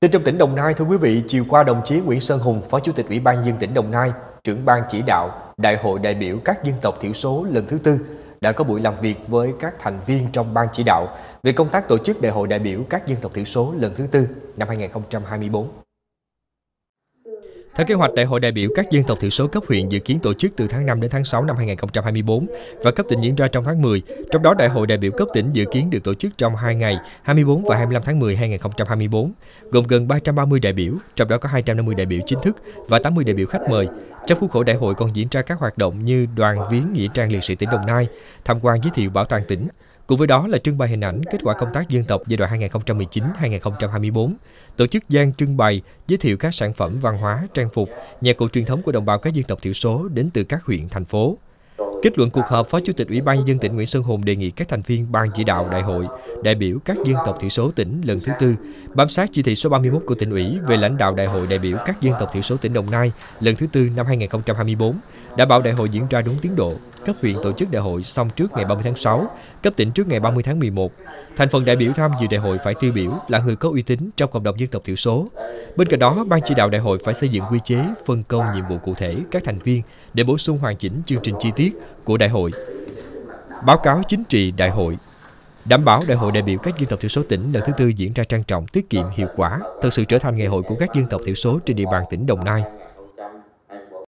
Tin trong tỉnh Đồng Nai, thưa quý vị, chiều qua đồng chí Nguyễn Sơn Hùng, Phó Chủ tịch Ủy ban nhân dân tỉnh Đồng Nai, trưởng ban chỉ đạo Đại hội đại biểu các dân tộc thiểu số lần thứ tư đã có buổi làm việc với các thành viên trong ban chỉ đạo về công tác tổ chức Đại hội đại biểu các dân tộc thiểu số lần thứ tư năm 2024. Theo kế hoạch, Đại hội đại biểu các dân tộc thiểu số cấp huyện dự kiến tổ chức từ tháng 5 đến tháng 6 năm 2024 và cấp tỉnh diễn ra trong tháng 10. Trong đó, Đại hội đại biểu cấp tỉnh dự kiến được tổ chức trong 2 ngày, 24 và 25 tháng 10 2024, gồm gần 330 đại biểu, trong đó có 250 đại biểu chính thức và 80 đại biểu khách mời. Trong khuôn khổ đại hội còn diễn ra các hoạt động như đoàn viếng nghĩa trang liệt sĩ tỉnh Đồng Nai, tham quan giới thiệu bảo tàng tỉnh. Cùng với đó là trưng bày hình ảnh kết quả công tác dân tộc giai đoạn 2019-2024, tổ chức gian trưng bày, giới thiệu các sản phẩm văn hóa, trang phục, nhạc cụ truyền thống của đồng bào các dân tộc thiểu số đến từ các huyện, thành phố. Kết luận cuộc họp, Phó Chủ tịch Ủy ban nhân dân tỉnh Nguyễn Sơn Hùng đề nghị các thành viên ban chỉ đạo đại hội đại biểu các dân tộc thiểu số tỉnh lần thứ tư bám sát chỉ thị số 31 của tỉnh ủy về lãnh đạo đại hội đại biểu các dân tộc thiểu số tỉnh Đồng Nai lần thứ tư năm 2024, đảm bảo đại hội diễn ra đúng tiến độ. Cấp huyện tổ chức đại hội xong trước ngày 30 tháng 6, cấp tỉnh trước ngày 30 tháng 11. Thành phần đại biểu tham dự đại hội phải tiêu biểu là người có uy tín trong cộng đồng dân tộc thiểu số. Bên cạnh đó, ban chỉ đạo đại hội phải xây dựng quy chế, phân công nhiệm vụ cụ thể các thành viên để bổ sung hoàn chỉnh chương trình chi tiết của đại hội. Báo cáo chính trị đại hội, đảm bảo đại hội đại biểu các dân tộc thiểu số tỉnh lần thứ tư diễn ra trang trọng, tiết kiệm, hiệu quả, thực sự trở thành ngày hội của các dân tộc thiểu số trên địa bàn tỉnh Đồng Nai.